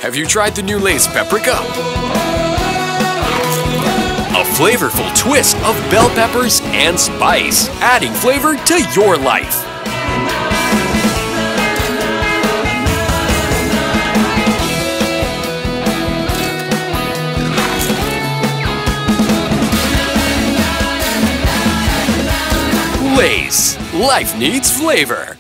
Have you tried the new Lay's Paprika? A flavorful twist of bell peppers and spice, adding flavor to your life. Lay's. Life needs flavor.